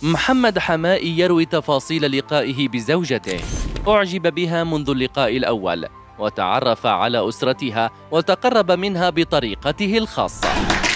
محمد حمائي يروي تفاصيل لقائه بزوجته. أعجب بها منذ اللقاء الأول، وتعرف على أسرتها وتقرب منها بطريقته الخاصة.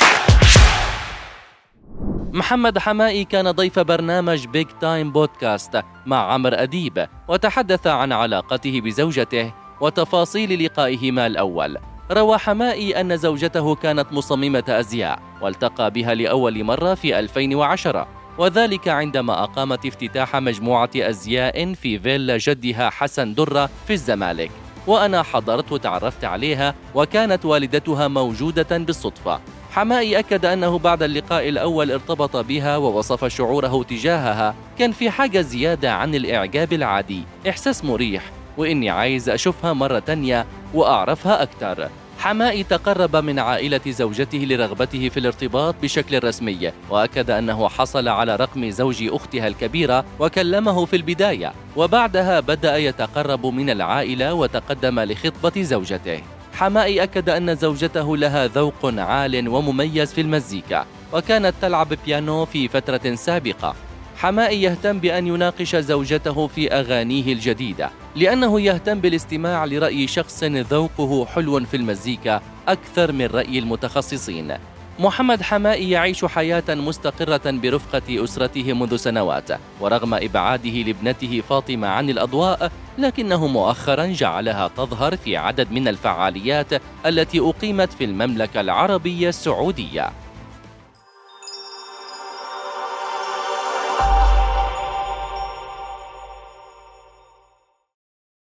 محمد حمائي كان ضيف برنامج بيج تايم بودكاست مع عمرو أديب، وتحدث عن علاقته بزوجته وتفاصيل لقائهما الأول. روى حمائي أن زوجته كانت مصممة أزياء، والتقى بها لأول مرة في 2010، وذلك عندما أقامت افتتاح مجموعة أزياء في فيلا جدها حسن درة في الزمالك، وأنا حضرت وتعرفت عليها، وكانت والدتها موجودة بالصدفة. حمائي أكد أنه بعد اللقاء الأول ارتبط بها، ووصف شعوره تجاهها كان في حاجة زيادة عن الإعجاب العادي، إحساس مريح، وإني عايز أشوفها مرة تانية وأعرفها أكتر. حمائي تقرب من عائلة زوجته لرغبته في الارتباط بشكل رسمي، وأكد أنه حصل على رقم زوج أختها الكبيرة وكلمه في البداية، وبعدها بدأ يتقرب من العائلة وتقدم لخطبة زوجته. حمائي أكد أن زوجته لها ذوق عال ومميز في المزيكا، وكانت تلعب بيانو في فترة سابقة. حمائي يهتم بأن يناقش زوجته في أغانيه الجديدة، لأنه يهتم بالاستماع لرأي شخص ذوقه حلو في المزيكا أكثر من رأي المتخصصين. محمد حمائي يعيش حياة مستقرة برفقة أسرته منذ سنوات، ورغم إبعاده لابنته فاطمة عن الأضواء، لكنه مؤخرا جعلها تظهر في عدد من الفعاليات التي أقيمت في المملكة العربية السعودية.